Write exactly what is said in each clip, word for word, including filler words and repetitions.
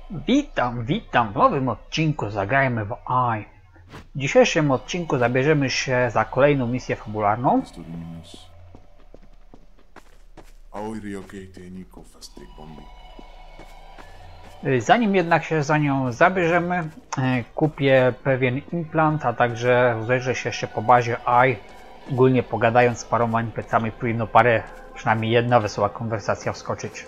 Witam, witam w nowym odcinku Zagrajmy w A I. W dzisiejszym odcinku zabierzemy się za kolejną misję fabularną. Zanim jednak się za nią zabierzemy, kupię pewien implant, a także rozejrzę się jeszcze po bazie A I. Ogólnie pogadając z paroma N P C-ami powinno parę, przynajmniej jedna wesoła konwersacja wskoczyć.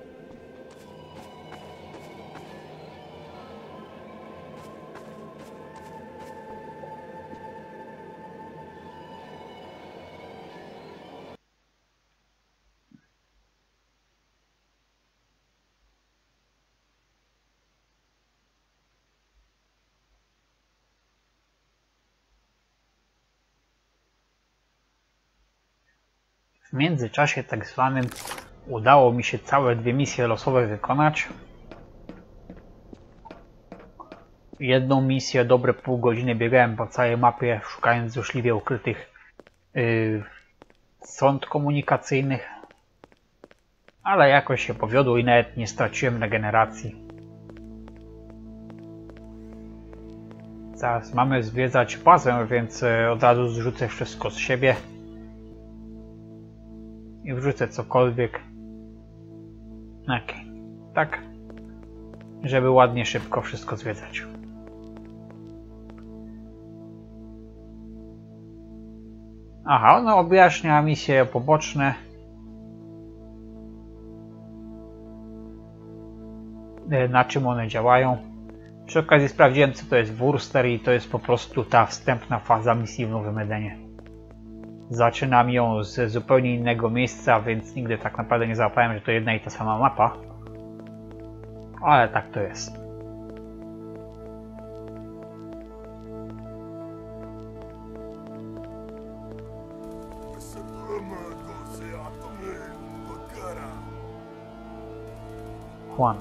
W międzyczasie tak zwanym udało mi się całe dwie misje losowe wykonać. Jedną misję dobre pół godziny biegałem po całej mapie, szukając złośliwie ukrytych yy, sąd komunikacyjnych, ale jakoś się powiodło i nawet nie straciłem regeneracji. Zaraz mamy zwiedzać bazę, więc od razu zrzucę wszystko z siebie i wrzucę cokolwiek. Okay. Tak, żeby ładnie, szybko wszystko zwiedzać. Aha, ono objaśnia misje poboczne. Na czym one działają. Przy okazji sprawdziłem, co to jest Wurster, i to jest po prostu ta wstępna faza misji w Nowym Edenie. Zaczynam ją z zupełnie innego miejsca, więc nigdy tak naprawdę nie załapałem, że to jedna i ta sama mapa. Ale tak to jest. Juan.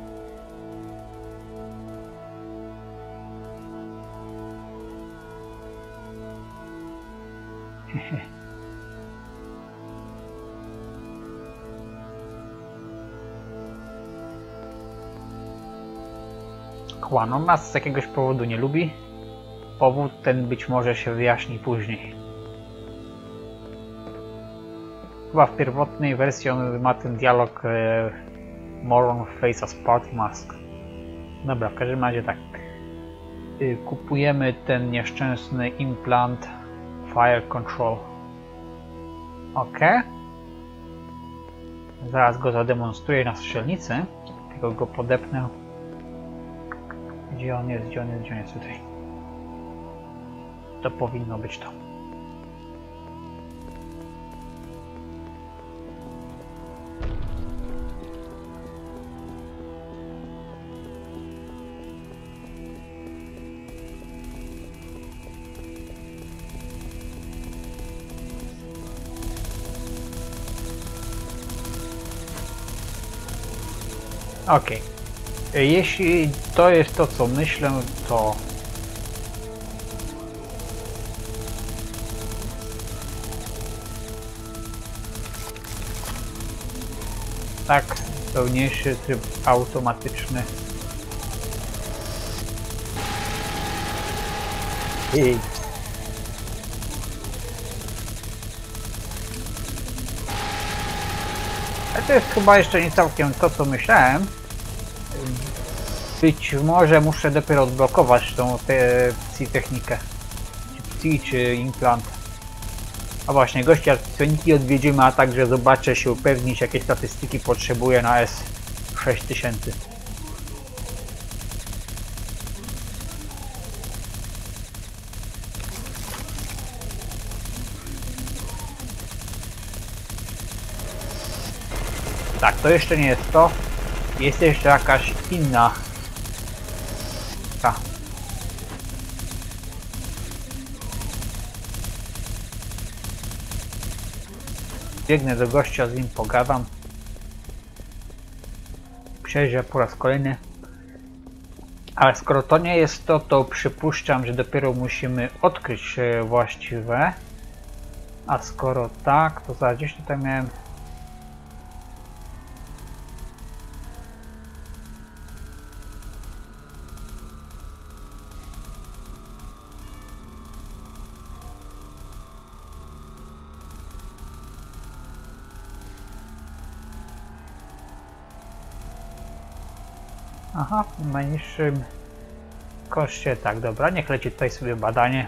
Juan, on nas z jakiegoś powodu nie lubi. Powód ten być może się wyjaśni później. Chyba w pierwotnej wersji on ma ten dialog e, Moron face as party mask. Dobra, w każdym razie tak. Y, kupujemy ten nieszczęsny implant Fire Control. Ok. Zaraz go zademonstruję na strzelnicy. Tylko go podepnę. Gdzie on jest? Gdzie on jest? Gdzie on jest? Tutaj. To powinno być to. Ok. Jeśli to jest to, co myślę, to tak, pełniejszy tryb automatyczny. I a to jest chyba jeszcze nie całkiem to, co myślałem. Być może muszę dopiero odblokować tą te psi technikę. Czy psi, czy implant. A właśnie, gościa psioniki odwiedzimy, a także zobaczę, się upewnić, jakie statystyki potrzebuję na S sześć tysięcy. Tak, to jeszcze nie jest to. Jest jeszcze jakaś inna. Ta. Biegnę do gościa, z nim pogadam. Przejrzę po raz kolejny. Ale skoro to nie jest to, to przypuszczam, że dopiero musimy odkryć właściwe. A skoro tak, to za gdzieś tutaj miałem Aha, w najniższym koszcie, tak, dobra, niech leci tutaj sobie badanie.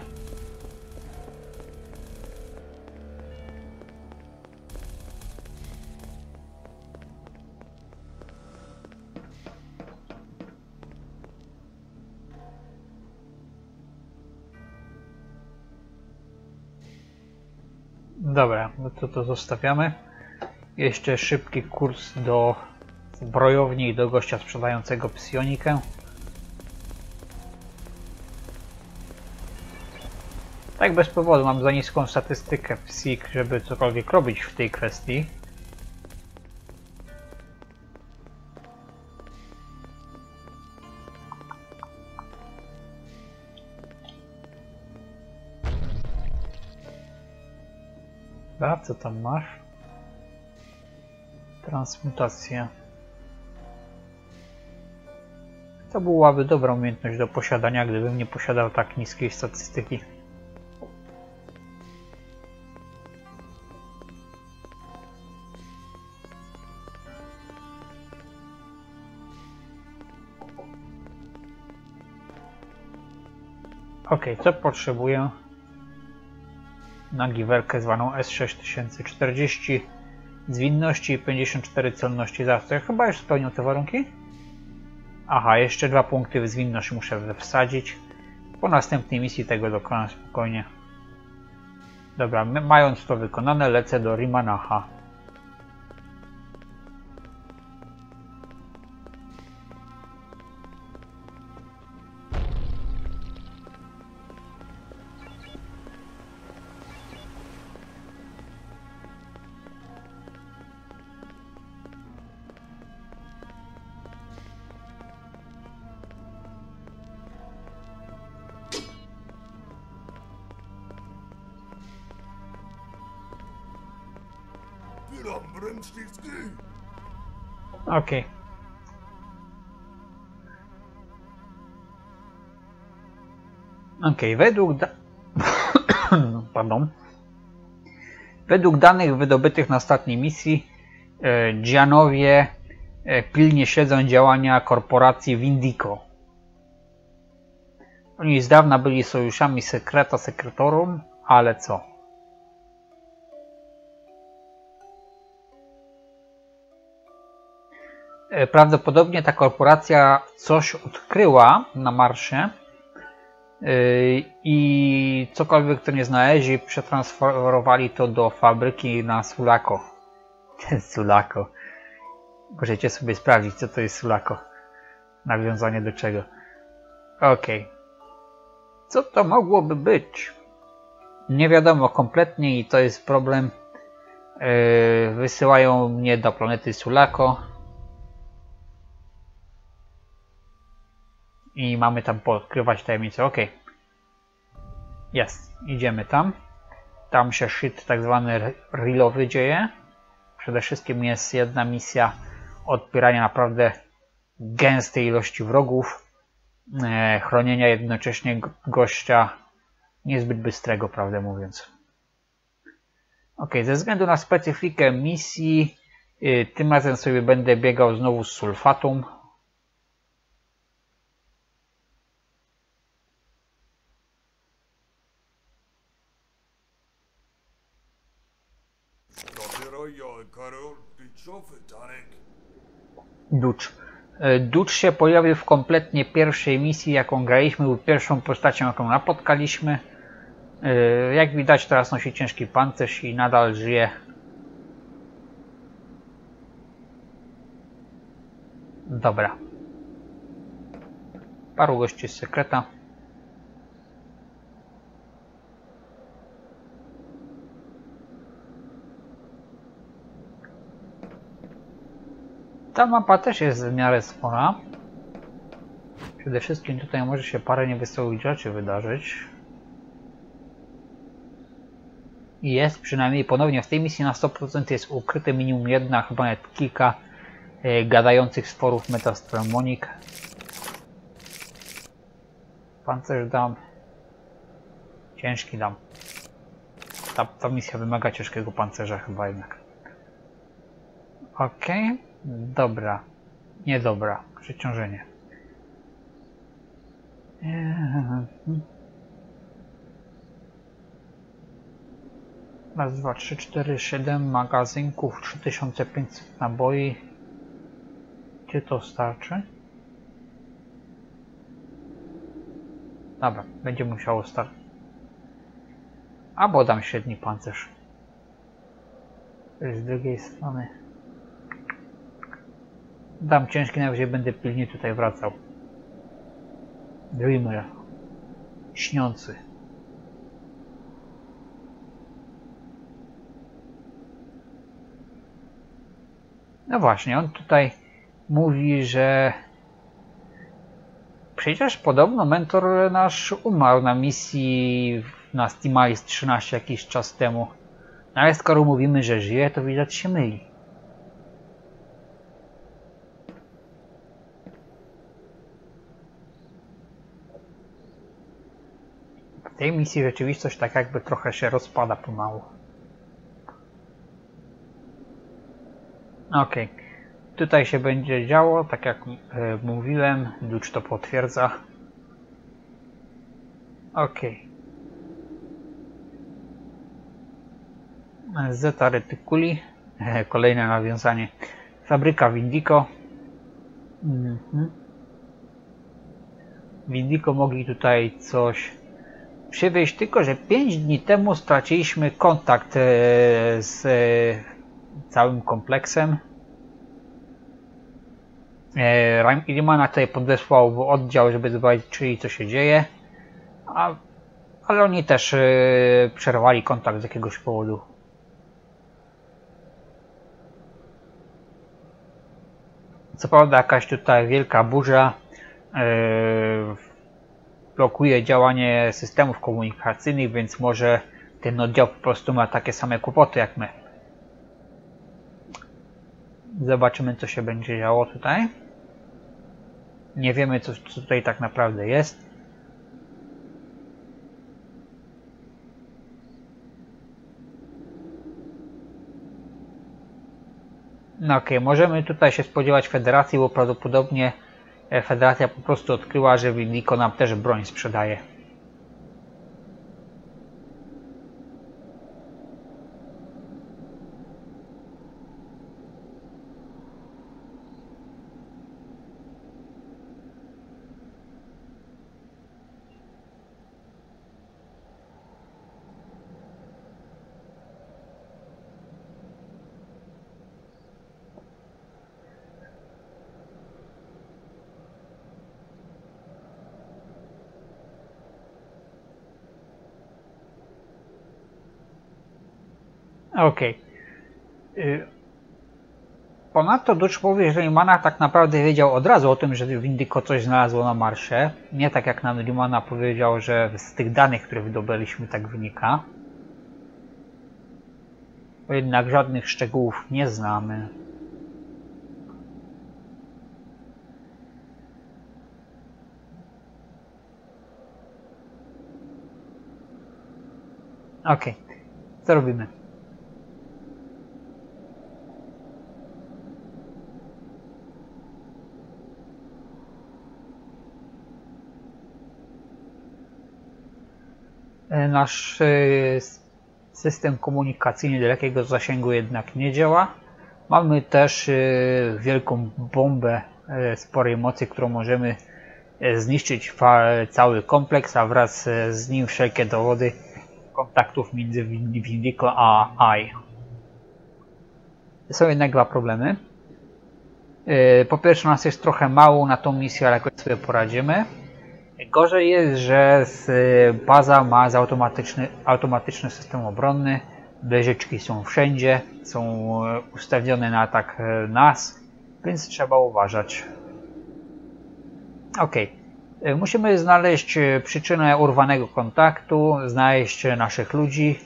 Dobra, no to to zostawiamy. Jeszcze szybki kurs do zbrojowni i do gościa sprzedającego psionikę. Tak bez powodu mam za niską statystykę psik, żeby cokolwiek robić w tej kwestii. Dobra, co tam masz? Transmutacja. To byłaby dobra umiejętność do posiadania, gdybym nie posiadał tak niskiej statystyki. Ok, co potrzebuję? Na giwerkę zwaną S sześć tysięcy czterdzieści, zwinności i pięćdziesiąt cztery celności. Zaraz, to ja chyba już spełnił te warunki? Aha, jeszcze dwa punkty w zwinność muszę wsadzić. Po następnej misji tego dokonam spokojnie. Dobra, mając to wykonane, lecę do Rimanaha. Okej. Okej, według da... Pardon. Według danych wydobytych na ostatniej misji, e, Dzianowie e, pilnie śledzą działania korporacji Vindico. Oni z dawna byli sojuszami Secreta Secretorum, ale co? Prawdopodobnie ta korporacja coś odkryła na Marsie i cokolwiek to nie znaleźli, przetransferowali to do fabryki na Sulaco. Sulaco. Możecie sobie sprawdzić, co to jest Sulaco. Nawiązanie do czego. Ok. Co to mogłoby być? Nie wiadomo kompletnie i to jest problem. Wysyłają mnie do planety Sulaco. I mamy tam podkrywać tajemnicę. Ok. Jest. Idziemy tam. Tam się shit tak zwany realowy dzieje. Przede wszystkim jest jedna misja odpierania naprawdę gęstej ilości wrogów. E, chronienia jednocześnie gościa niezbyt bystrego, prawdę mówiąc. Ok. Ze względu na specyfikę misji y, tym razem sobie będę biegał znowu z sulfatum. Ducz. Ducz się pojawił w kompletnie pierwszej misji, jaką graliśmy, był pierwszą postacią, jaką napotkaliśmy. Jak widać, teraz nosi ciężki pancerz i nadal żyje. Dobra. Paru gości z Sekreta. Ta mapa też jest w miarę spora. Przede wszystkim tutaj może się parę niewesołych rzeczy wydarzyć. I jest przynajmniej ponownie w tej misji na sto procent jest ukryte minimum jedna, chyba nawet kilka e, gadających stworów Metastromonic. Pancerz dam. Ciężki dam. Ta, ta misja wymaga ciężkiego pancerza chyba jednak. Okej. Okay. Dobra. Niedobra. Przeciążenie. Raz, dwa, trzy, cztery, siedem magazynków, trzy tysiące pięćset naboi. Czy to starczy? Dobra, będzie musiało starczyć. Albo dam średni pancerz. Z drugiej strony dam ciężki, na razie będę pilnie tutaj wracał. Dreamer. Śniący. No właśnie, on tutaj mówi, że przecież podobno mentor nasz umarł na misji na Steamalis trzynaście jakiś czas temu. No ale skoro mówimy, że żyje, to widać się myli. W tej misji rzeczywistość tak jakby trochę się rozpada pomału. Ok, tutaj się będzie działo, tak jak e, mówiłem, Duch to potwierdza. Ok. Zeta Reticuli, e, kolejne nawiązanie. Fabryka Vindico. Mhm. Vindico mogli tutaj coś przywieźć, tylko że pięć dni temu straciliśmy kontakt e, z e, całym kompleksem. Rimana tutaj podesłał w oddział, żeby zobaczyć, co się dzieje, a, ale oni też yy, przerwali kontakt z jakiegoś powodu. Co prawda jakaś tutaj wielka burza yy, blokuje działanie systemów komunikacyjnych, więc może ten oddział po prostu ma takie same kłopoty jak my. Zobaczymy, co się będzie działo tutaj. Nie wiemy, co, co tutaj tak naprawdę jest. No okej, okay. Możemy tutaj się spodziewać Federacji, bo prawdopodobnie Federacja po prostu odkryła, że Vindico nam też broń sprzedaje. Okej. Okay. Ponadto Duch mówi, że Rimana tak naprawdę wiedział od razu o tym, że Vindico coś znalazło na Marsie. Nie tak jak nam Rimana powiedział, że z tych danych, które wydobyliśmy, tak wynika. Bo jednak żadnych szczegółów nie znamy. Okej. Okay. Co robimy? Nasz system komunikacyjny dalekiego zasięgu jednak nie działa. Mamy też wielką bombę sporej mocy, którą możemy zniszczyć cały kompleks, a wraz z nim wszelkie dowody kontaktów między Vindico a A I. Są jednak dwa problemy. Po pierwsze, nas jest trochę mało na tą misję, ale jakoś sobie poradzimy. Gorzej jest, że baza ma automatyczny, automatyczny system obronny, wieżyczki są wszędzie, są ustawione na atak nas, więc trzeba uważać. Ok, musimy znaleźć przyczynę urwanego kontaktu, znaleźć naszych ludzi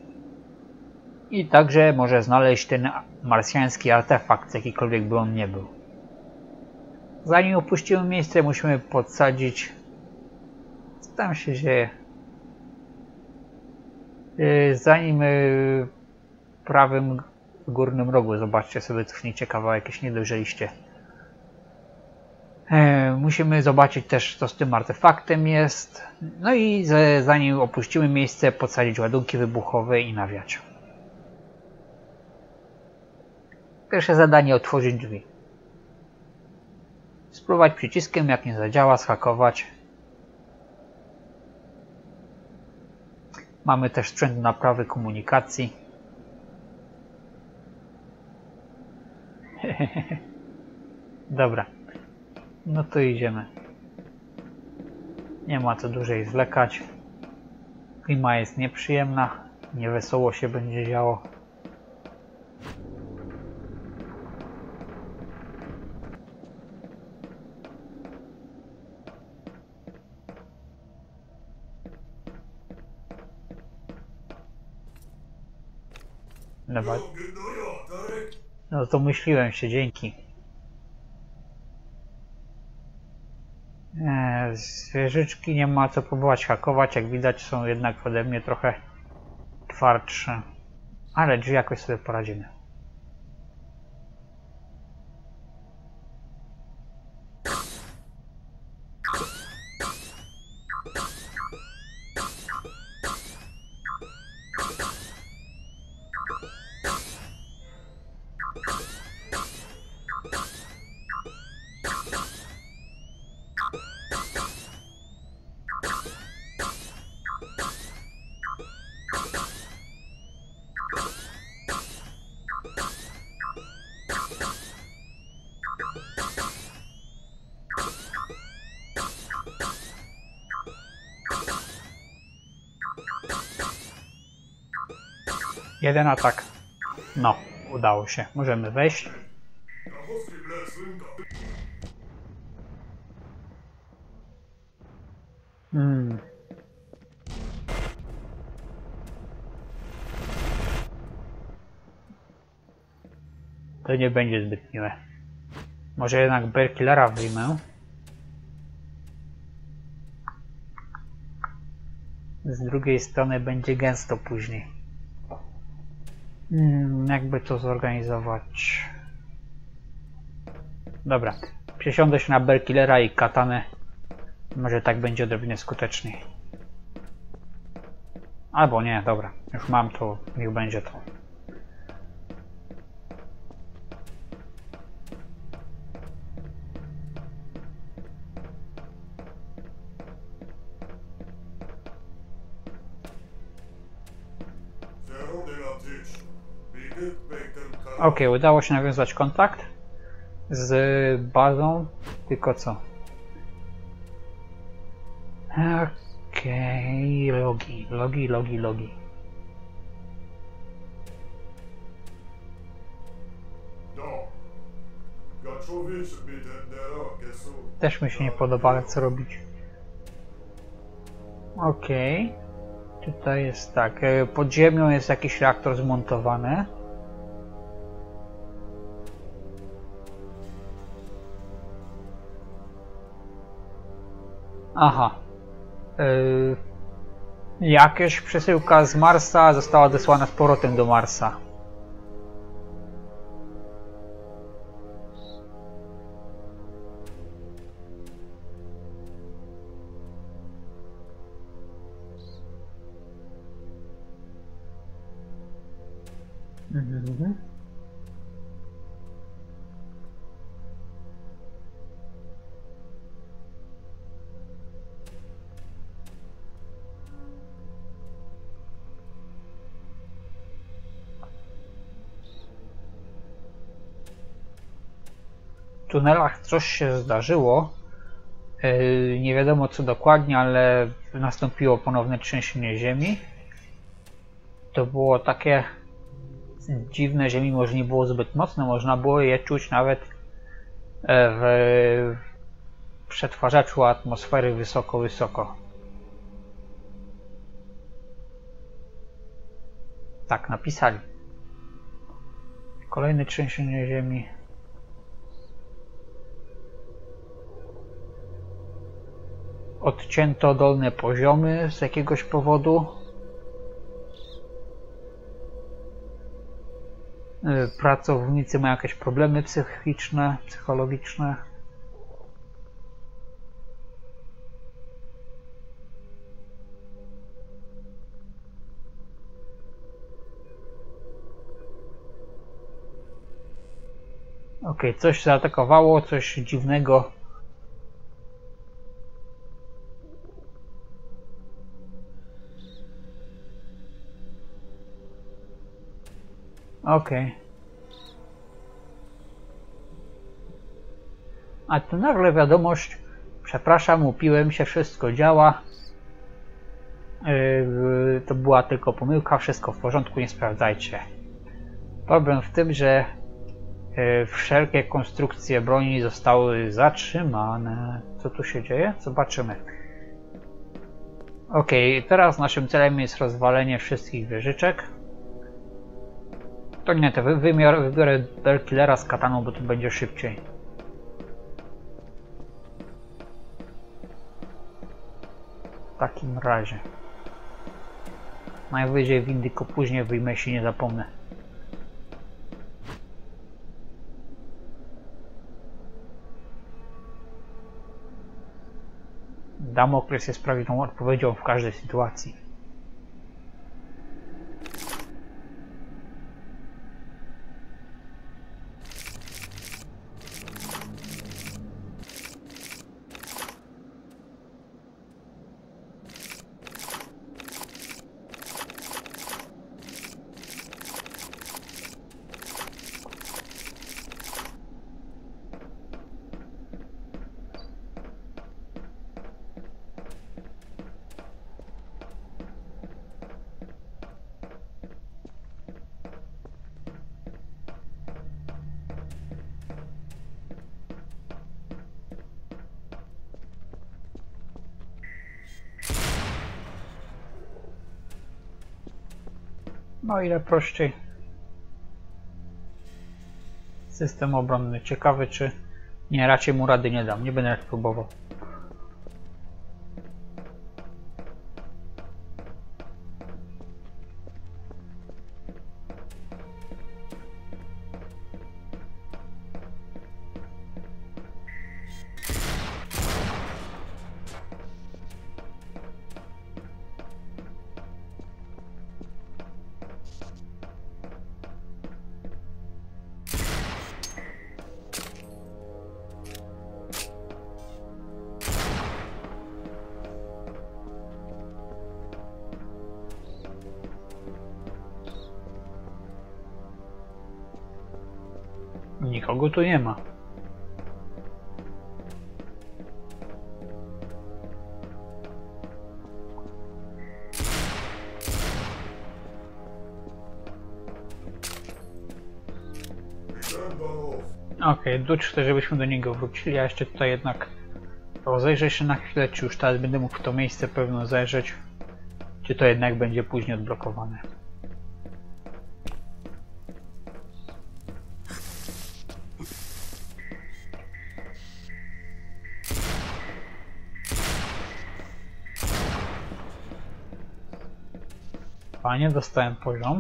i także może znaleźć ten marsjański artefakt, jakikolwiek by on nie był. Zanim opuścimy miejsce, musimy podsadzić. Co tam się dzieje? Zanim w prawym górnym rogu, zobaczcie sobie, cofnijcie kawałek, jakieś nie dojrzeliście. musimy zobaczyć też, co z tym artefaktem jest. No i zanim opuścimy miejsce, podsadzić ładunki wybuchowe i nawiać. Pierwsze zadanie: otworzyć drzwi. Spróbować przyciskiem, jak nie zadziała, zhakować. Mamy też sprzęt do naprawy komunikacji. Dobra. No to idziemy. Nie ma co dłużej zwlekać. Klima jest nieprzyjemna. Niewesoło się będzie działo. Dobra. No to myśliłem się, dzięki. Eee, zwierzyczki nie ma co próbować hakować, jak widać są jednak ode mnie trochę twardsze. Ale drzwi jakoś sobie poradzimy. Jeden atak. No, udało się. Możemy wejść. Hmm. To nie będzie zbyt miłe. Może jednak Bear Killera wyjmę. Z drugiej strony będzie gęsto później. Hmm, jakby to zorganizować? Dobra. Przesiądę się na Bear Killera i katanę. Może tak będzie odrobinę skuteczniej. Albo nie, dobra. Już mam to, niech będzie to. Ok, udało się nawiązać kontakt z bazą, tylko co? Okej, okay, logi, logi, logi, logi. Też mi się nie podoba, co robić. Okej. Okay. Tutaj jest tak, pod ziemią jest jakiś reaktor zmontowany. Aha. Yy, jakaś przesyłka z Marsa została odesłana z powrotem do Marsa. Mhm. W tunelach coś się zdarzyło. Yy, nie wiadomo co dokładnie, ale nastąpiło ponowne trzęsienie ziemi. To było takie dziwne, że mimo że nie było zbyt mocne, można było je czuć nawet w przetwarzaczu atmosfery wysoko, wysoko. Tak napisali. Kolejne trzęsienie ziemi. Odcięto dolne poziomy z jakiegoś powodu. Pracownicy mają jakieś problemy psychiczne, psychologiczne. Ok, coś zaatakowało, coś dziwnego. Ok. A tu nagle wiadomość: przepraszam, upiłem się, wszystko działa. Yy, to była tylko pomyłka, wszystko w porządku, nie sprawdzajcie. Problem w tym, że yy, wszelkie konstrukcje broni zostały zatrzymane. Co tu się dzieje? Zobaczymy. Ok, teraz naszym celem jest rozwalenie wszystkich wieżyczek. To nie, to wy, wymiar, wybiorę Bellkillera z kataną, bo to będzie szybciej. W takim razie. Najwyżej windyko później wyjmę, jeśli nie zapomnę. Damokles jest prawidłową odpowiedzią w każdej sytuacji. No ile prościej. System obronny. Ciekawy, czy... Nie, raczej mu rady nie dam. Nie będę jak próbował. Nikogo tu nie ma. Okej, okay, chcę, żebyśmy do niego wrócili, a jeszcze tutaj jednak rozejrzę się na chwilę, czy już teraz będę mógł w to miejsce pewno zajrzeć, czy to jednak będzie później odblokowane. Fajnie, dostałem poziom.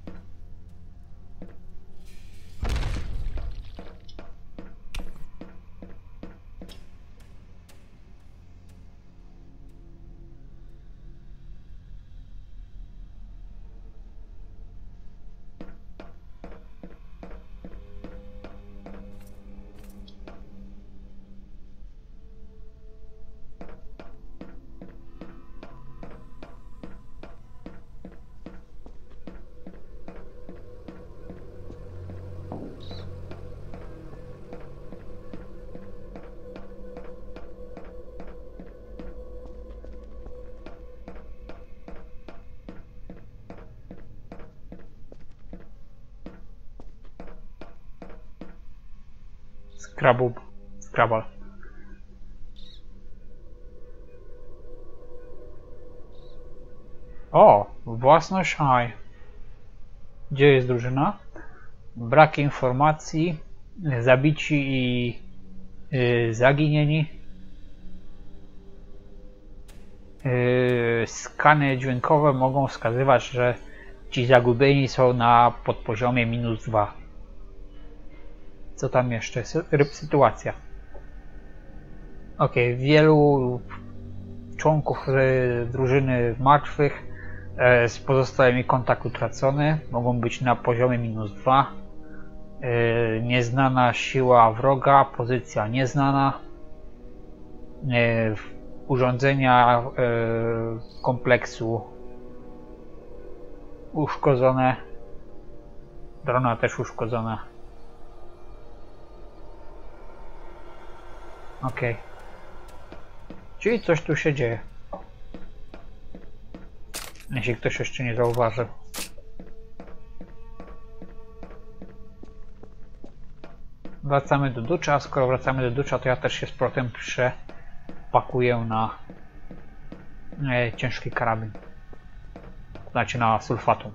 Skrabub, skrabal. O, własność high. Gdzie jest drużyna? Brak informacji, zabici i yy, zaginieni. Yy, skany dźwiękowe mogą wskazywać, że ci zagubieni są na podpoziomie minus dwa. Co tam jeszcze? Sytuacja. Ok, wielu członków drużyny martwych, z pozostałymi kontakt utracony, mogą być na poziomie minus dwa. Yy, nieznana siła wroga, pozycja nieznana. Yy, urządzenia yy, kompleksu uszkodzone. Drona też uszkodzona. Ok. Czyli coś tu się dzieje. Jeśli ktoś jeszcze nie zauważył. Wracamy do dusza, a skoro wracamy do dusza, to ja też się z powrotem przepakuję na e, ciężki karabin. Znaczy na sulfatum.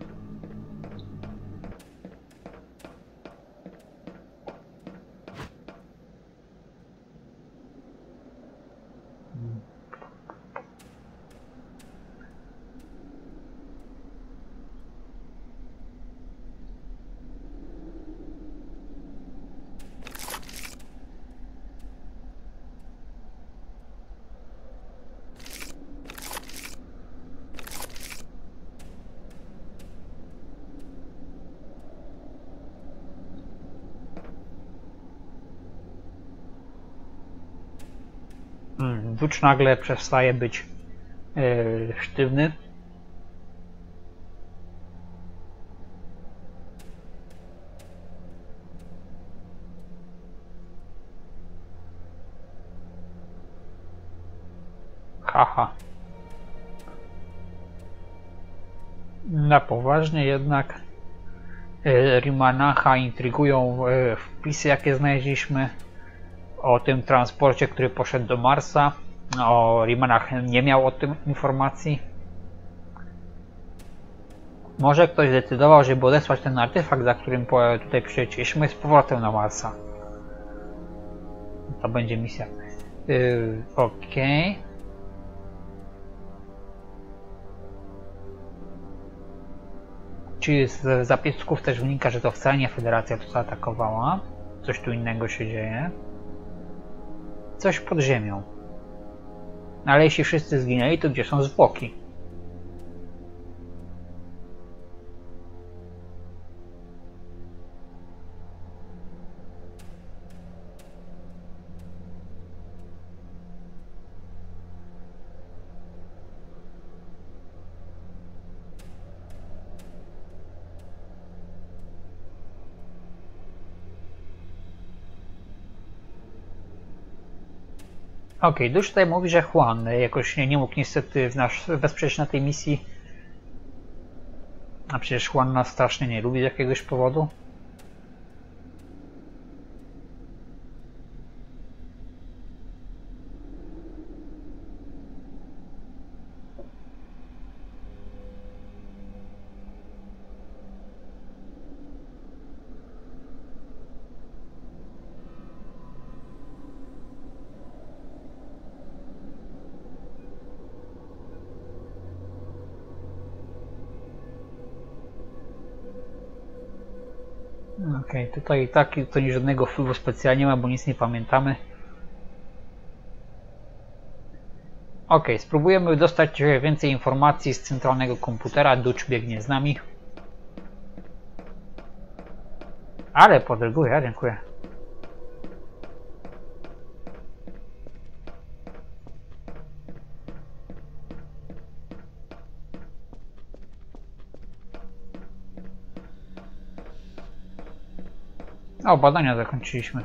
Ducz nagle przestaje być yy, sztywny. Haha. Na poważnie jednak yy, Rimanacha intrygują yy, wpisy, jakie znaleźliśmy o tym transporcie, który poszedł do Marsa. O Rimanach nie miał o tym informacji. Może ktoś zdecydował, żeby odesłać ten artefakt, za którym tutaj przylecieliśmy, z powrotem na Marsa. To będzie misja. Yy, Okej. Okay. Czyli z zapisków też wynika, że to wcale nie Federacja tu zaatakowała. Coś tu innego się dzieje. Coś pod ziemią. Ale jeśli wszyscy zginęli, to gdzie są zwłoki? Okej, okay, Dusz tutaj mówi, że Juan jakoś nie, nie mógł niestety w nas wesprzeć na tej misji. A przecież Juan nas strasznie nie lubi z jakiegoś powodu. Okej, okay, tutaj i tak to nie żadnego wpływu specjalnie ma, bo nic nie pamiętamy. Okej, okay, spróbujemy dostać więcej informacji z centralnego komputera. Ducz biegnie z nami. Ale podryguję, dziękuję. O, badania zakończyliśmy.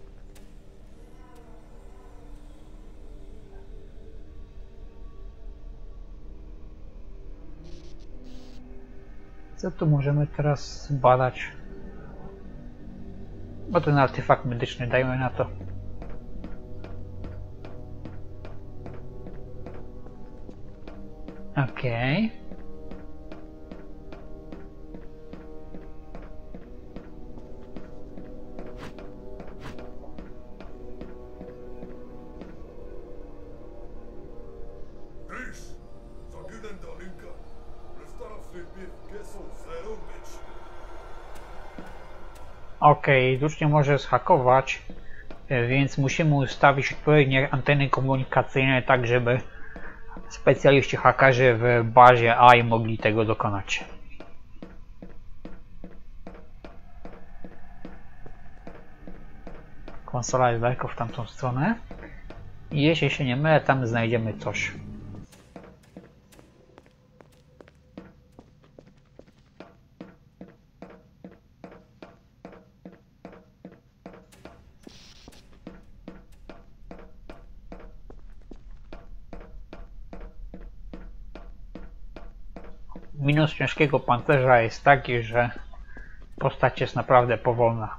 Co tu możemy teraz badać? Bo ten artefakt medyczny, dajmy na to. Okej. Okay. Okej, Ducz nie może zhakować, więc musimy ustawić odpowiednie anteny komunikacyjne, tak żeby specjaliści hakerzy w bazie A I mogli tego dokonać. konsola jest daleko w tamtą stronę. I jeśli się nie mylę, tam znajdziemy coś. Minus ciężkiego pancerza jest taki, że postać jest naprawdę powolna.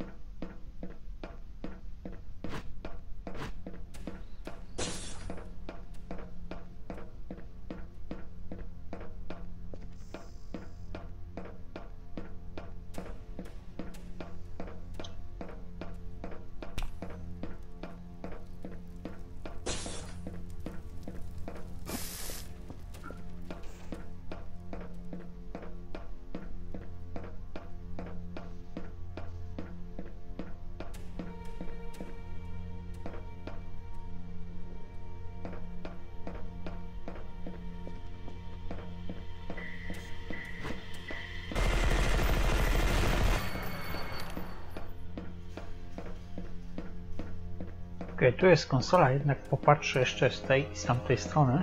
Ok, tu jest konsola, jednak popatrzę jeszcze z tej i z tamtej strony.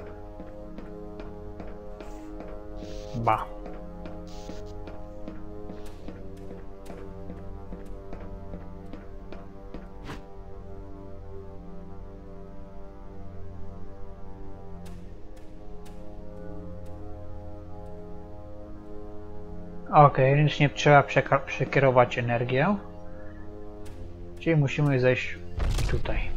Ba. Ok, ręcznie trzeba przekierować energię. Czyli musimy zejść tutaj.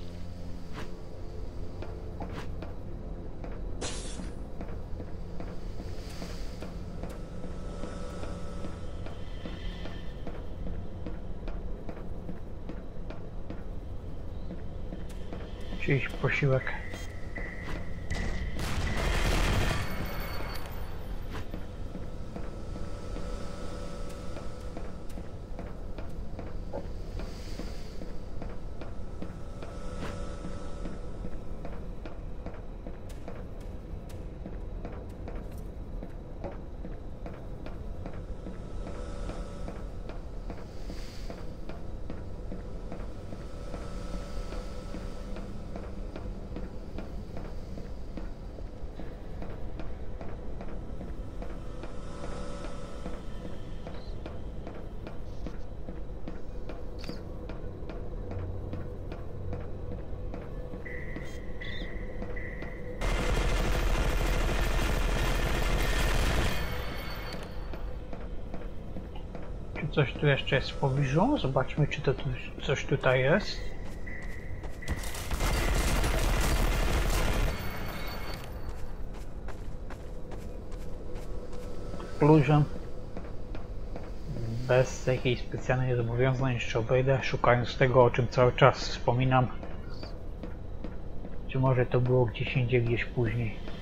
Czyli posiłek. Coś tu jeszcze jest w pobliżu. Zobaczmy, czy to coś tutaj jest. Kluczem. Bez jakiejś specjalnej zobowiązań jeszcze obejdę, szukając tego, o czym cały czas wspominam. Czy może to było gdzieś indziej, gdzieś później.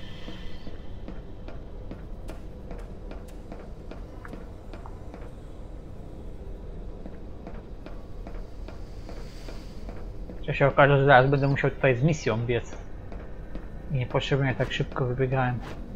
Ja się okaże, że zaraz będę musiał tutaj z misją biec. I niepotrzebnie tak szybko wybiegałem.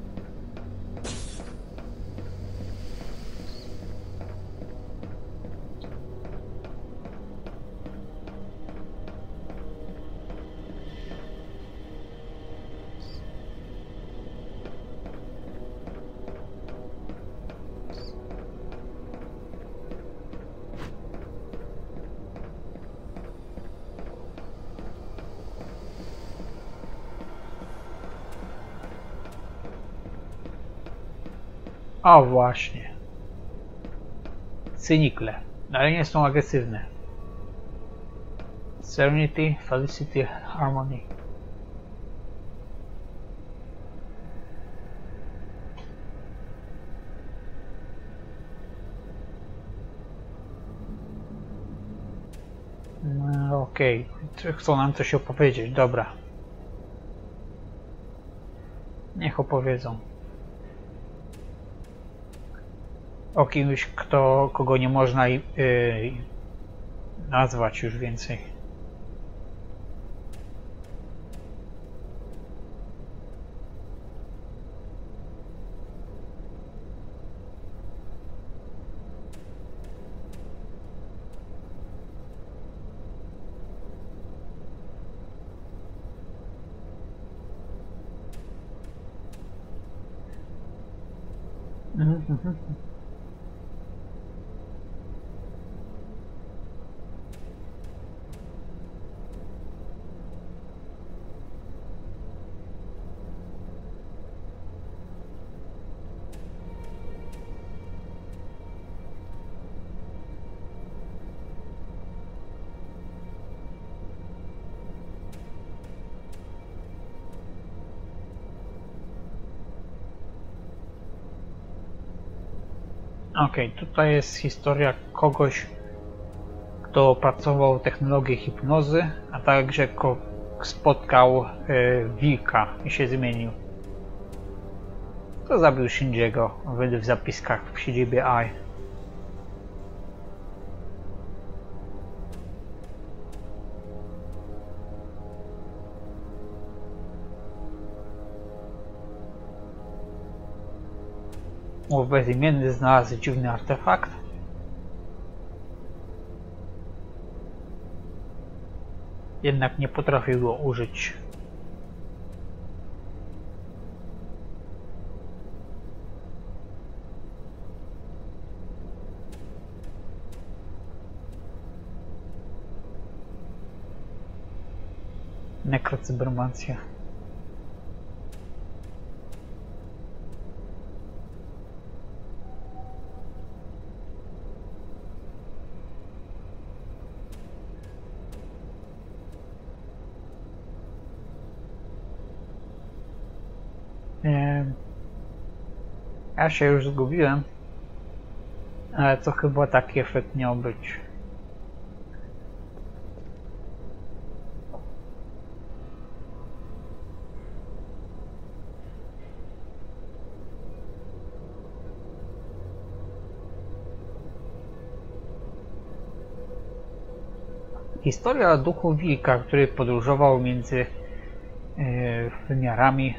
O właśnie. Cynikle, ale nie są agresywne. Serenity, Felicity, Harmony. No, okej, okay. Chcą nam coś opowiedzieć, dobra. Niech opowiedzą. O kimś, kto, kogo nie można yy, nazwać już więcej. Mhm. Okej, okay, tutaj jest historia kogoś, kto pracował w technologii hipnozy, a także spotkał y, wilka i się zmienił. To zabił Shinjiego w zapiskach w siedzibie A I. Bezimienny znalazł dziwny artefakt. Jednak nie potrafił go użyć. Nekrocybermancja. Ja się już zgubiłem, ale to chyba taki efekt miał być. Historia duchu wilka, który podróżował między yy, wymiarami,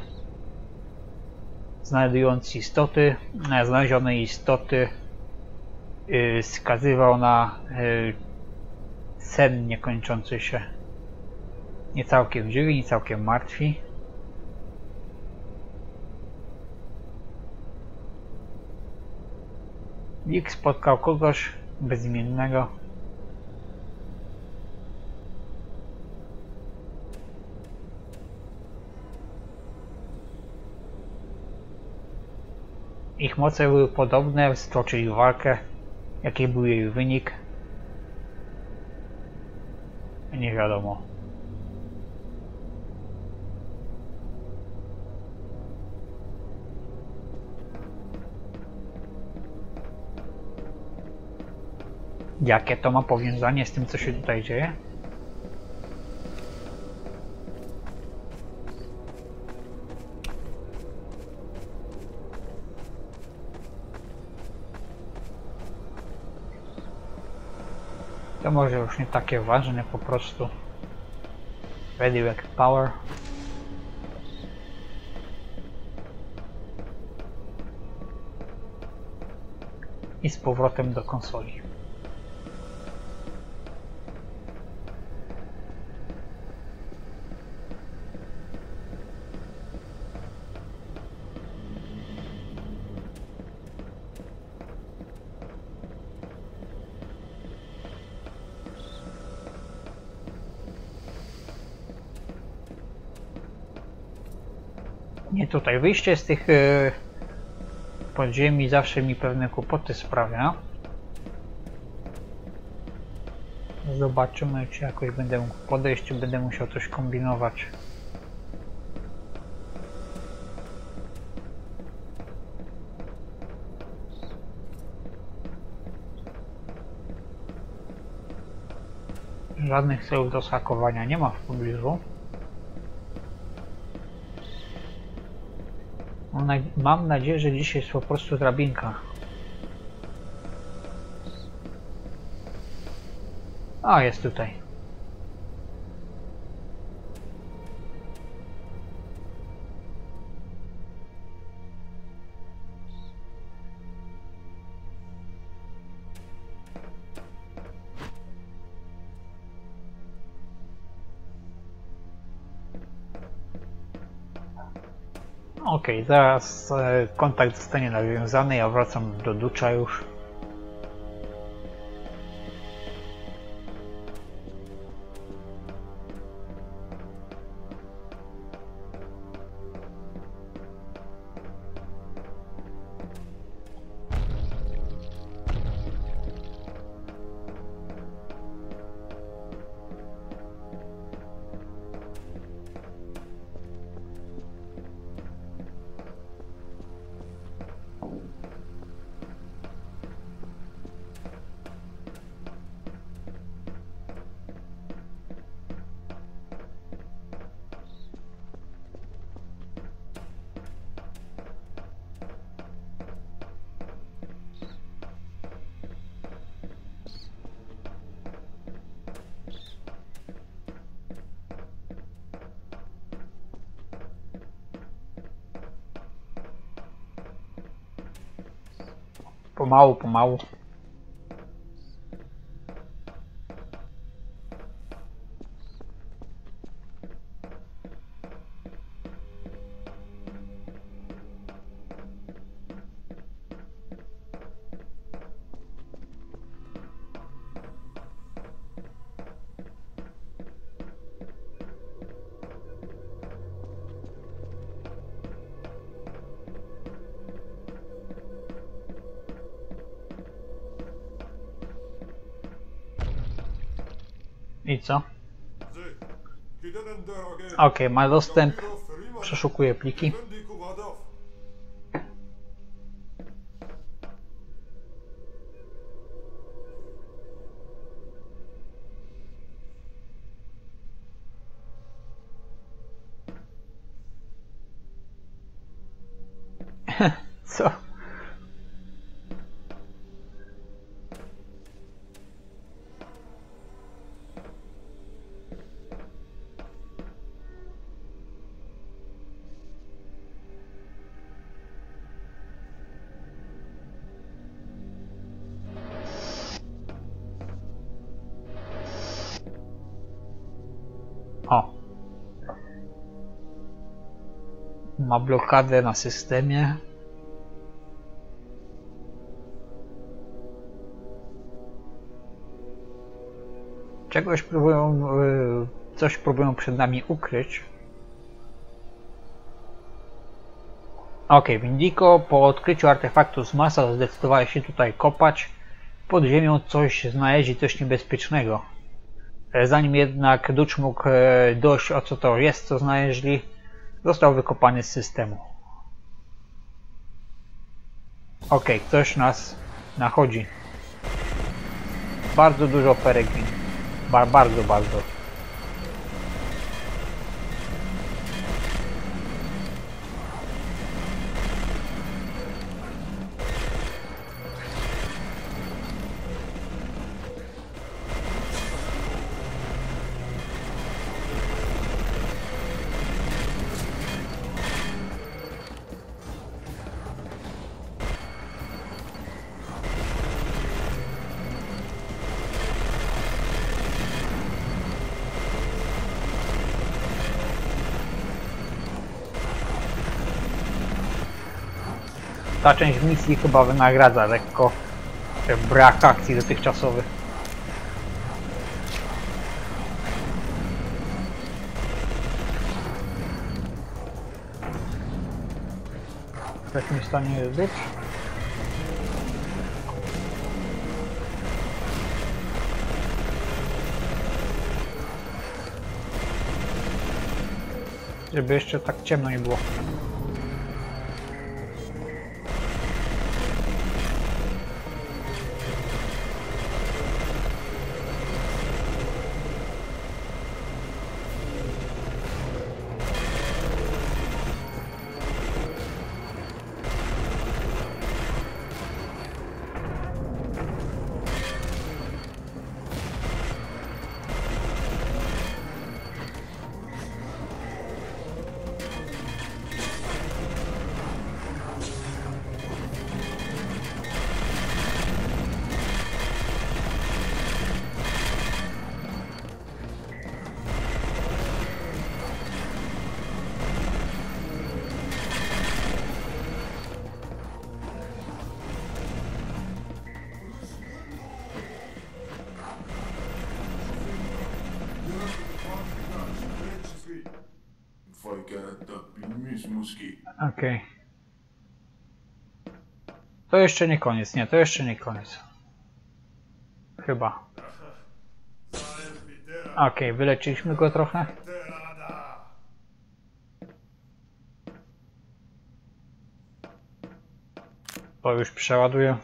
znajdując istoty, znalezione istoty, yy, wskazywał na yy, sen niekończący się. Nie całkiem żywi, nie całkiem martwi. Wilk spotkał kogoś bezimiennego. Ich moce były podobne, stoczyli walkę. Jaki był jej wynik? Nie wiadomo. Jakie to ma powiązanie z tym, co się tutaj dzieje? To może już nie takie ważne, po prostu. Radioactive Power. I z powrotem do konsoli. Nie tutaj. Wyjście z tych yy, podziemi zawsze mi pewne kłopoty sprawia. Zobaczymy, czy jakoś będę mógł podejść, czy będę musiał coś kombinować. Żadnych celów do schakowania nie ma w pobliżu. Mam nadzieję, że dzisiaj jest po prostu drabinka. A, jest tutaj. Ok, zaraz e, kontakt zostanie nawiązany, ja wracam do Ducza już. Pomału, pomału. I co? Ok, ma dostęp. Przeszukuję pliki. Co? O. Ma blokadę na systemie. Czegoś próbują, yy, coś próbują przed nami ukryć. Ok, Windigo po odkryciu artefaktu z Marsa zdecydowali się tutaj kopać. Pod ziemią coś znaleźli, coś niebezpiecznego. Zanim jednak Dutch mógł dojść, o co to jest, co znaleźli, został wykopany z systemu. Ok, ktoś nas nachodzi. Bardzo dużo peregrin. Ba bardzo, bardzo. Ta część misji chyba wynagradza lekko brak akcji dotychczasowych. W jakim stanie jest Dutch? Żeby jeszcze tak ciemno nie było. Okej. Okay. To jeszcze nie koniec, nie, to jeszcze nie koniec. Chyba. Okej, okay, wyleczyliśmy go trochę. To już przeładuję.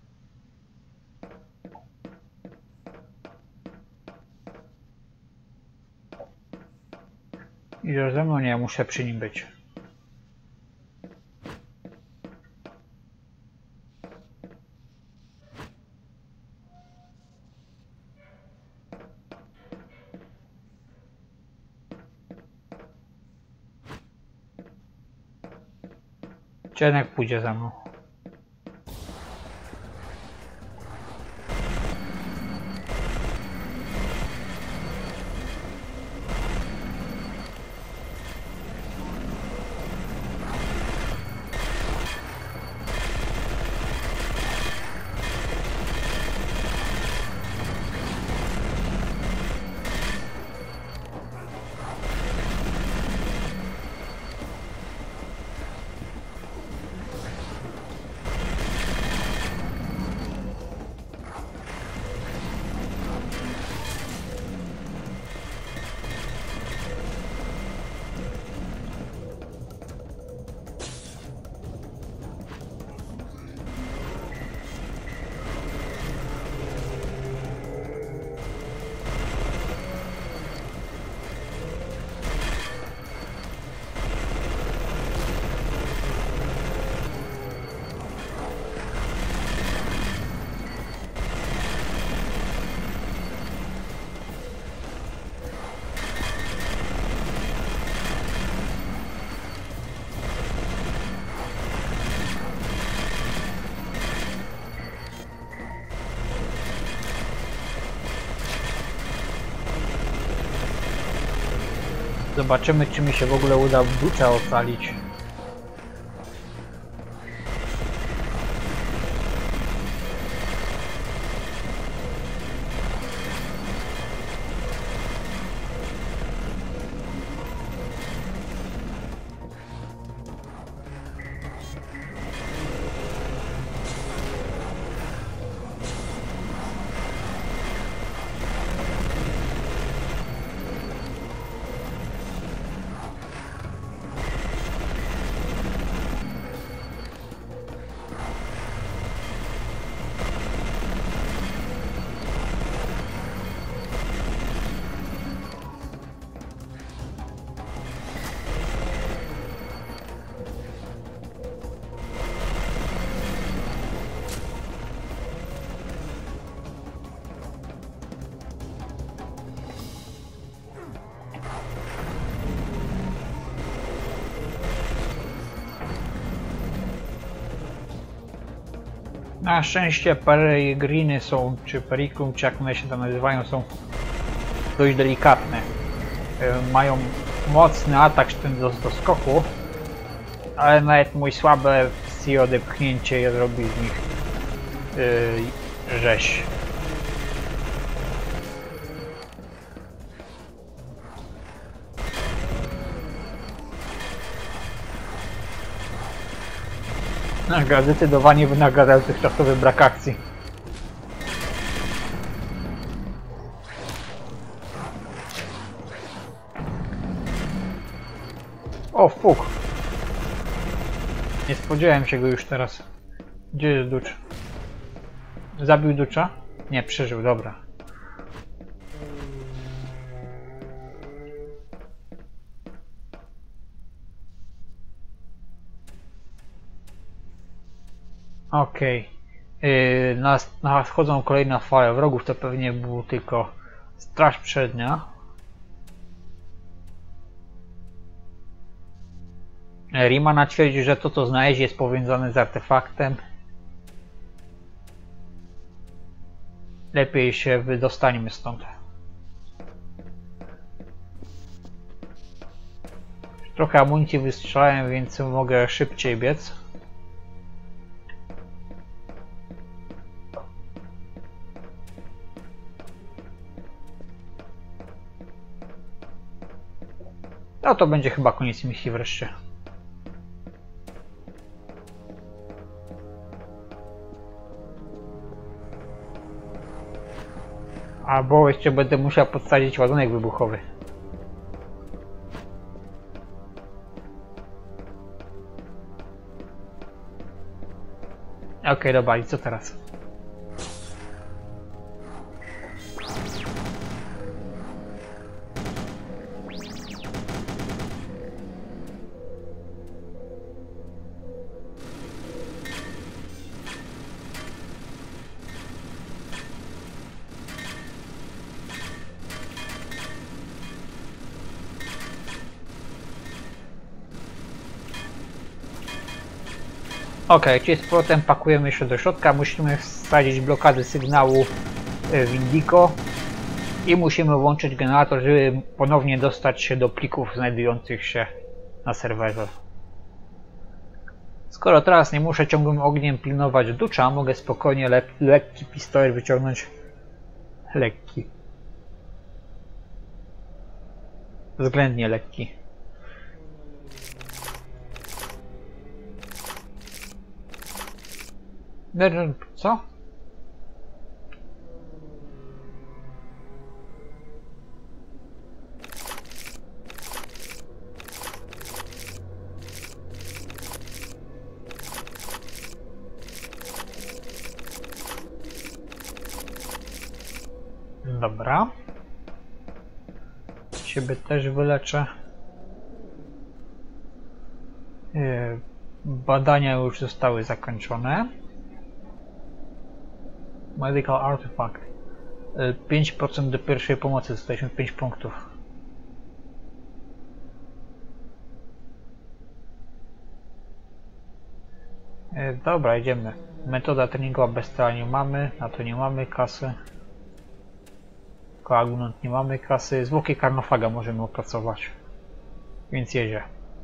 I że ze mną nie, muszę przy nim być. Dzienek pójdzie za mną. Zobaczymy, czy mi się w ogóle uda Ducha ocalić. Na szczęście peregriny są, czy periklum, czy jak one się tam nazywają, są dość delikatne. Mają mocny atak do, do skoku, ale nawet mój słabe psi odepchnięcie zrobi z nich yy, rzeź. Naga, zdecydowanie wynagradzał dotychczasowy brak akcji. O, fuk! Nie spodziewałem się go już teraz. Gdzie jest Duch? Zabił Ducha? Nie, przeżył, dobra. Okej. Okay. Yy, nadchodzą kolejne fale wrogów, to pewnie był tylko straż przednia. Rimana twierdzi, że to co znaleźć jest powiązane z artefaktem. Lepiej się wydostańmy stąd. Trochę amunicji wystrzelałem, więc mogę szybciej biec. No to będzie chyba koniec misji wreszcie. Albo jeszcze będę musiał podsadzić ładunek wybuchowy. Okej, okay, dobra, i co teraz? Ok, czyli z powrotem pakujemy się do środka, musimy wsadzić blokady sygnału w Indico i musimy włączyć generator, żeby ponownie dostać się do plików znajdujących się na serwerze. Skoro teraz nie muszę ciągłym ogniem pilnować ducza, mogę spokojnie le lekki pistolet wyciągnąć. Lekki. Względnie lekki. Co? Dobra. Ciebie też wyleczę. Badania już zostały zakończone. Medical Artifact. pięć procent do pierwszej pomocy, dostaliśmy pięć punktów. Dobra, idziemy. Metoda treningowa bezstala nie mamy, na to nie mamy kasy. Koagulant nie mamy kasy. Zwłoki karnofaga możemy opracować. Więc jedzie.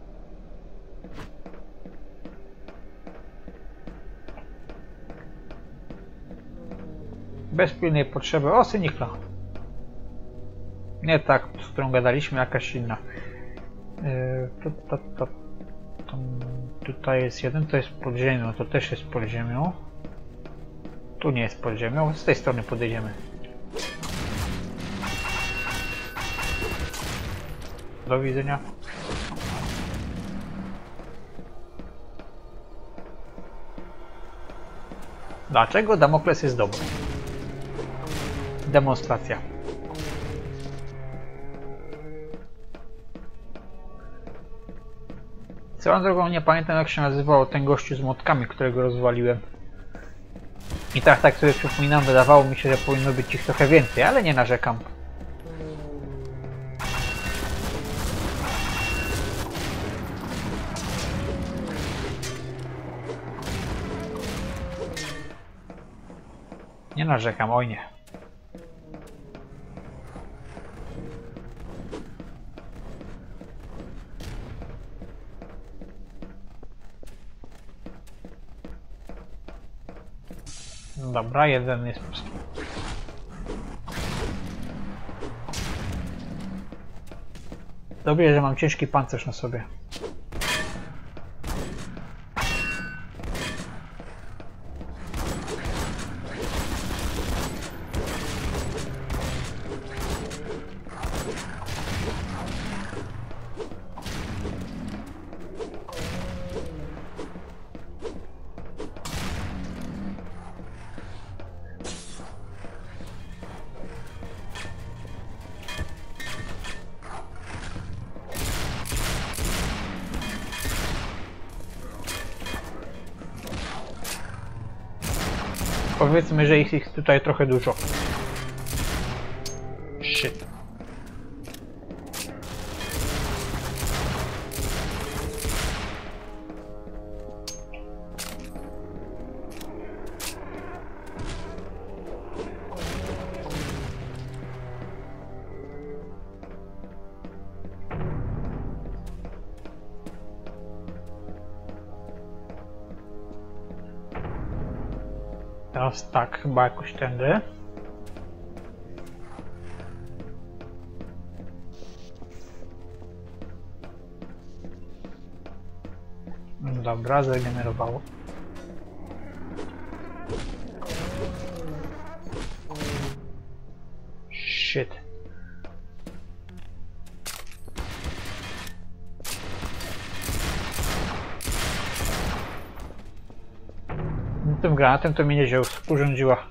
Bez pilnej potrzeby. O, synikla. Nie tak, z którą gadaliśmy, jakaś inna. Yy, to, to, to, to, tutaj jest jeden, to jest pod ziemią, to też jest pod ziemią. Tu nie jest pod ziemią, z tej strony podejdziemy. Do widzenia. Dlaczego Damokles jest dobry? Demonstracja. Swoją drogą nie pamiętam, jak się nazywał ten gościu z młotkami, którego rozwaliłem. I tak, tak sobie przypominam, wydawało mi się, że powinno być ich trochę więcej, ale nie narzekam. Nie narzekam, oj nie. Dobra, jeden jest... Dobrze, że mam ciężki pancerz na sobie. Powiedzmy, że ich jest tutaj trochę dużo. Shit. Teraz tak, chyba jakoś tędy. Dobra, zregenerowało. Shit. Tym granatem to mnie nieźle urządziła.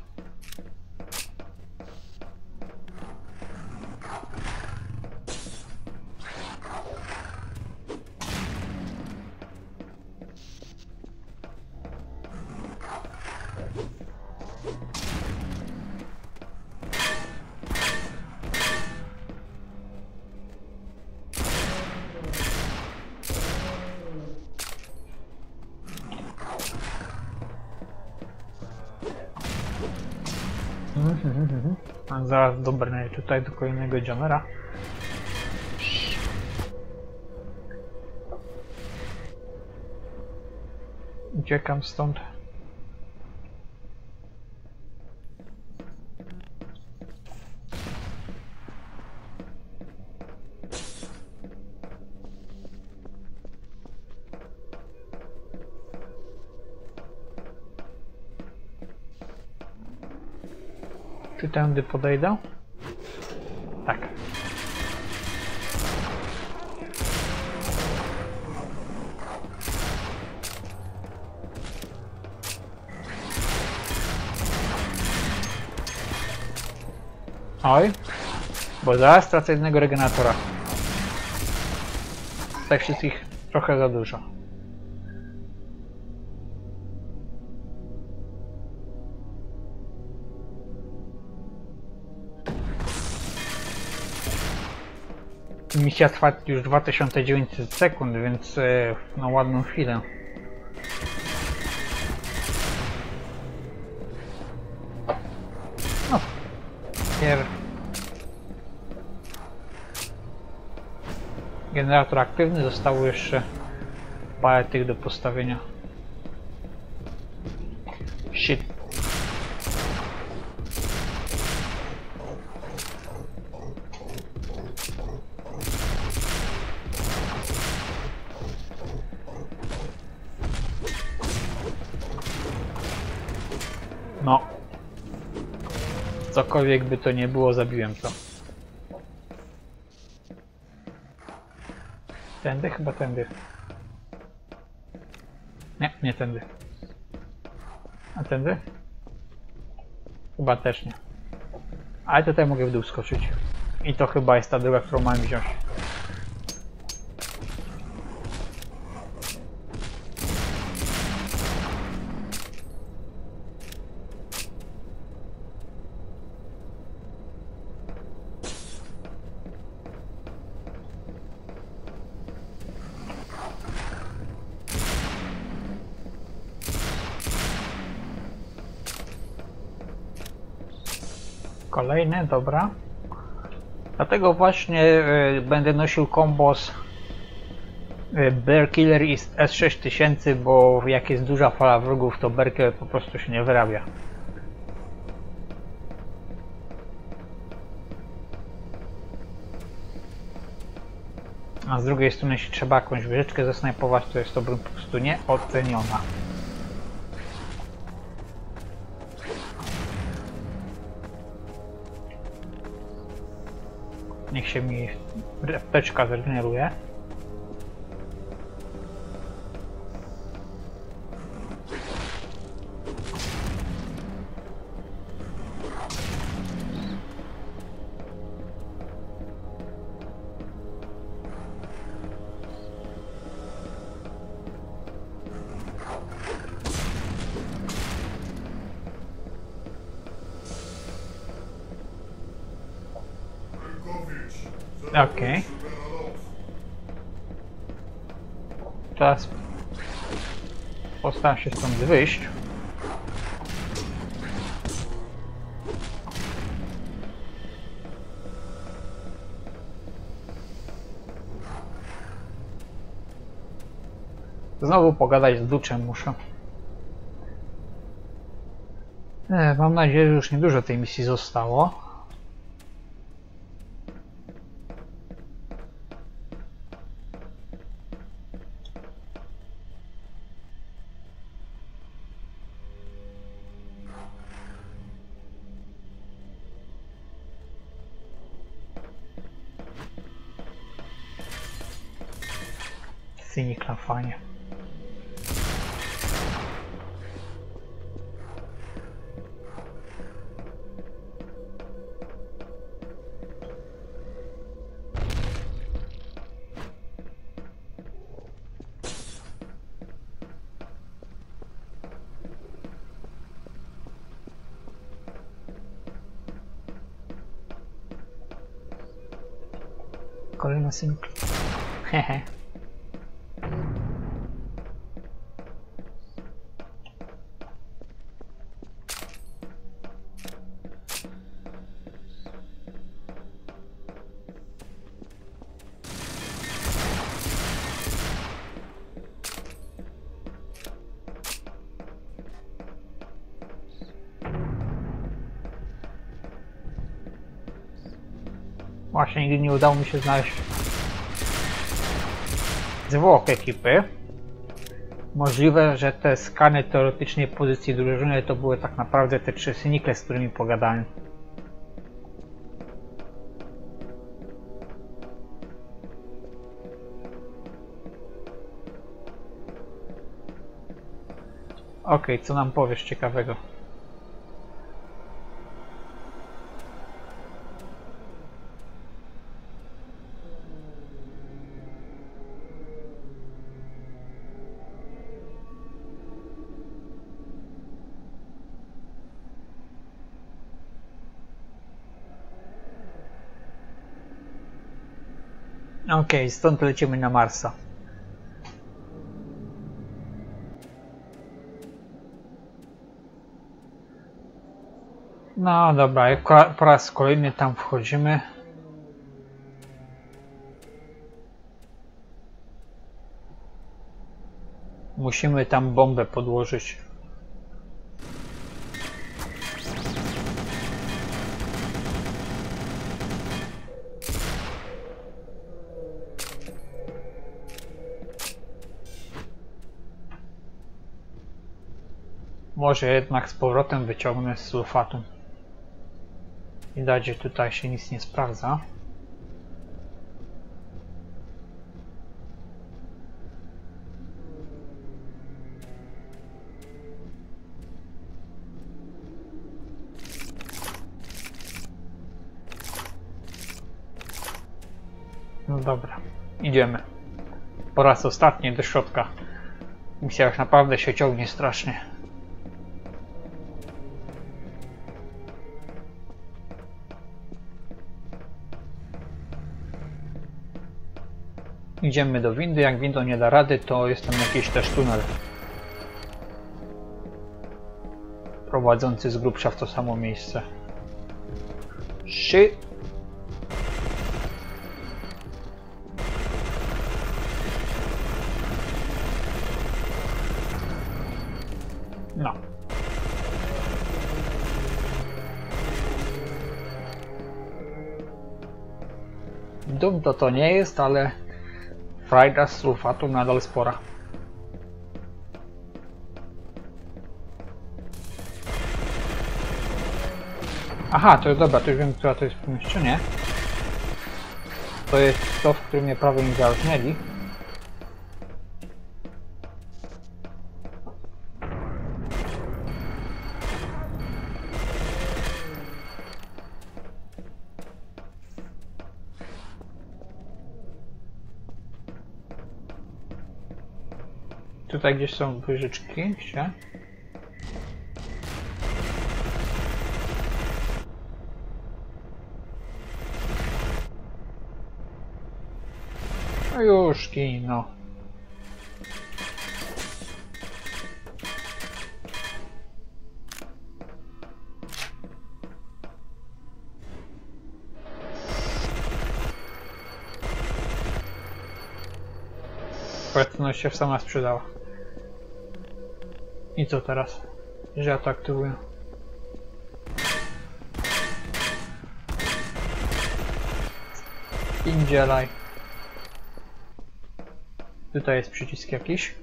A zaraz dobrnę tutaj do kolejnego Jonera. Uciekam stąd. Czy tędy podejdę? Tak. Oj, bo zaraz tracę jednego regenatora. Z tych wszystkich trochę za dużo. Misja trwa już dwa tysiące dziewięćset sekund, więc e, na ładną chwilę. No. Pier... Generator aktywny, zostało jeszcze parę tych do postawienia. Shit. No. Cokolwiek by to nie było, zabiłem to. Tędy? Chyba tędy. Nie, nie tędy. A tędy? Chyba też nie. Ale tutaj mogę w dół skoczyć. I to chyba jest ta droga, którą mam wziąć. Kolejny, dobra. Dlatego właśnie y, będę nosił kombos y, Bear Killer i S sześć tysięcy, bo jak jest duża fala wrogów, to Bear Killer po prostu się nie wyrabia. A z drugiej strony, jeśli trzeba jakąś wieżyczkę zasnajpować, to jest to broń po prostu nieoceniona. Niech się mi apteczka zregeneruje. Okej. Okay. Teraz postaram się stąd wyjść. Znowu pogadać z Duczem muszę. E, mam nadzieję, że już niedużo tej misji zostało. synikla, fajnie. Kolejna synikla. Hehe. Właśnie nigdy nie udało mi się znaleźć zwłok ekipy. Możliwe, że te skany teoretycznie pozycji drużyny to były tak naprawdę te trzy synikle, z którymi pogadałem. Okej, co nam powiesz ciekawego? Okej, okay, stąd lecimy na Marsa. No dobra, jak po raz kolejny tam wchodzimy. Musimy tam bombę podłożyć. Może jednak z powrotem wyciągnę z sulfatu. Widać, że tutaj się nic nie sprawdza. No dobra, idziemy. Po raz ostatni do środka. Misja jak naprawdę się ciągnie strasznie. Idziemy do windy, jak winda nie da rady, to jest tam jakiś też tunel prowadzący z grubsza w to samo miejsce. Shit. No. Dum to to nie jest, ale frajda z sulfatu nadal spora. Aha, to jest dobra, to już wiem, która to jest pomieszczenie. To jest to, w którym mnie prawie nie zarżnęli. Tutaj gdzieś są wyżyczki, gdzie? No już no. Płatność się sama sprzedała. I co teraz? Że ja to aktywuję. Indzielaj. Tutaj jest przycisk jakiś.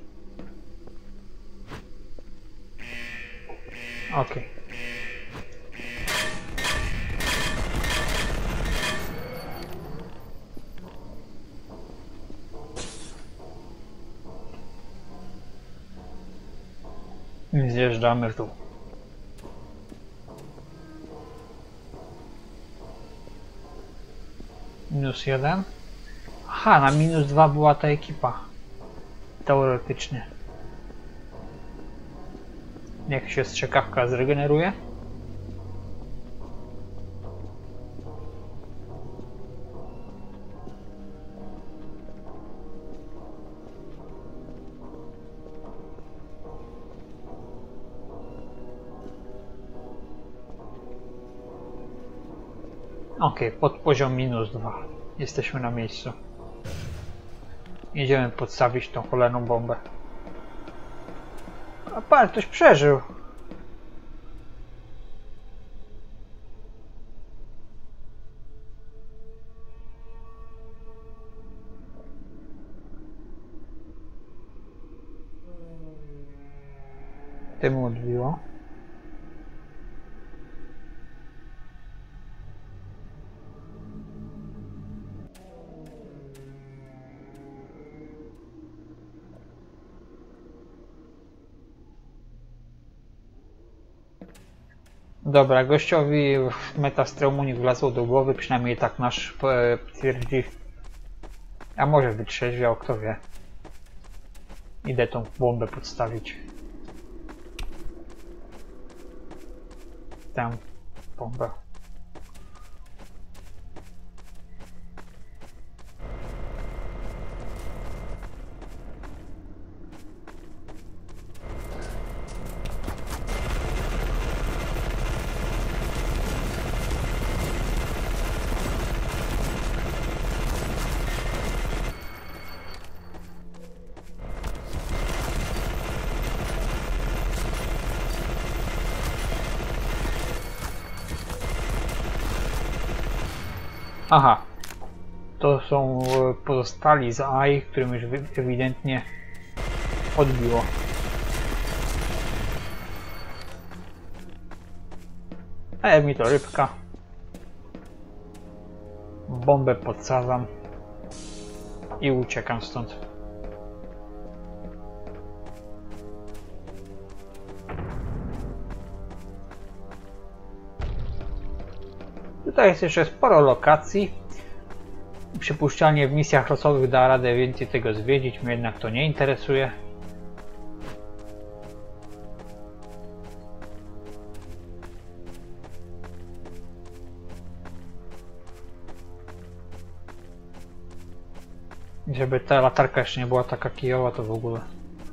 Ok. I zjeżdżamy tu. Minus jeden. Aha, na minus dwa była ta ekipa. Teoretycznie. Jak się strzykawka zregeneruje? Ok, pod poziom minus dwa. Jesteśmy na miejscu. Idziemy podstawić tą cholerną bombę. A pan, ktoś przeżył. Temu odbiło. Dobra, gościowi metastraumunii wlazło do głowy, przynajmniej tak nasz e, twierdzi. A może wytrzeźwiał, kto wie. Idę tą bombę podstawić. Tę bombę. Aha, to są pozostali z A I, którym już ewidentnie odbiło. A mi to rybka. Bombę podsadzam i uciekam stąd. Tutaj jest jeszcze sporo lokacji. Przypuszczalnie w misjach losowych da radę więcej tego zwiedzić, mnie jednak to nie interesuje. Żeby ta latarka jeszcze nie była taka kijowa, to w ogóle.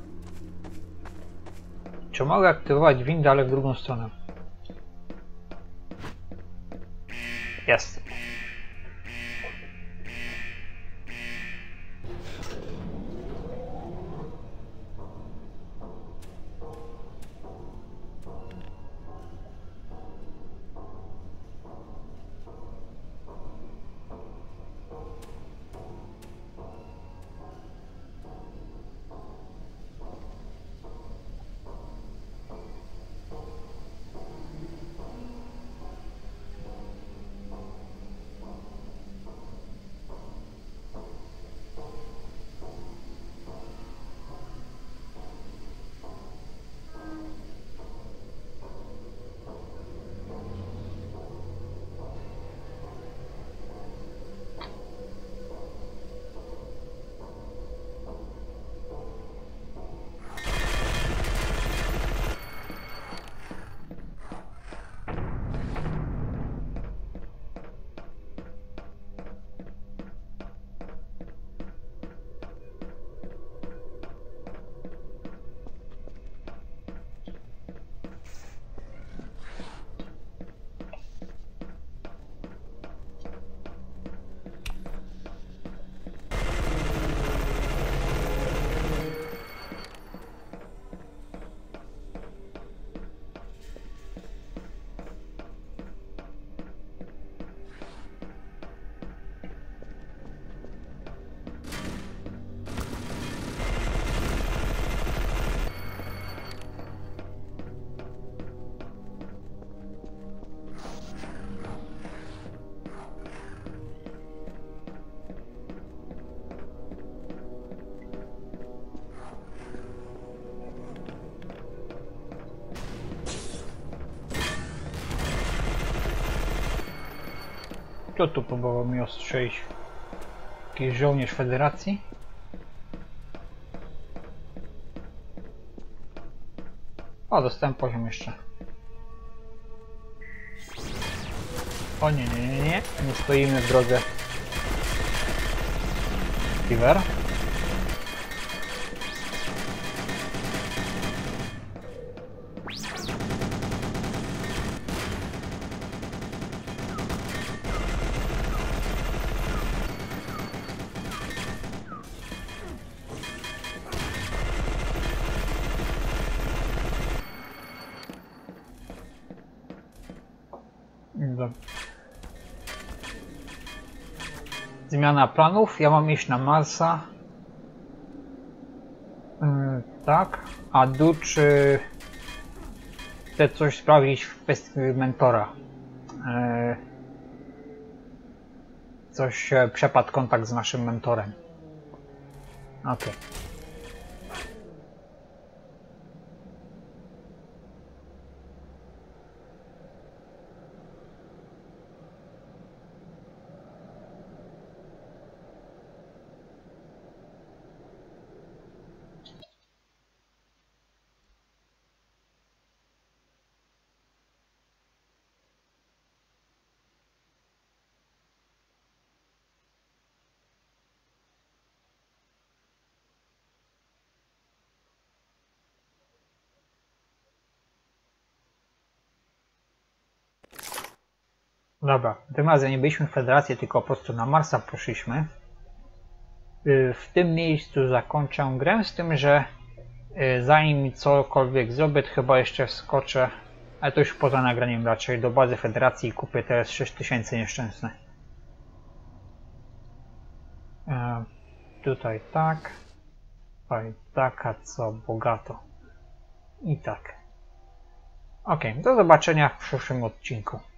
Czy mogę aktywować windę, ale w drugą stronę? Jest. Kto tu próbował mi ostrzelić? Jakiś żołnierz Federacji? O, dostałem poziom jeszcze. O nie, nie, nie, nie. Nie stoimy w drodze. River. Zmiana planów. Ja mam iść na Marsa. Yy, tak. A Du, czy chce coś sprawdzić w kwestii mentora? Yy, coś e, przepadł kontakt z naszym mentorem. Ok. Dobra, tym razem nie byliśmy w Federacji, tylko po prostu na Marsa poszliśmy. W tym miejscu zakończę grę, z tym, że zanim cokolwiek zrobię, to chyba jeszcze wskoczę, ale to już poza nagraniem raczej, do bazy Federacji i kupię teraz sześć tysięcy nieszczęsne. E, tutaj tak, tutaj tak, a co bogato. I tak. Ok, do zobaczenia w przyszłym odcinku.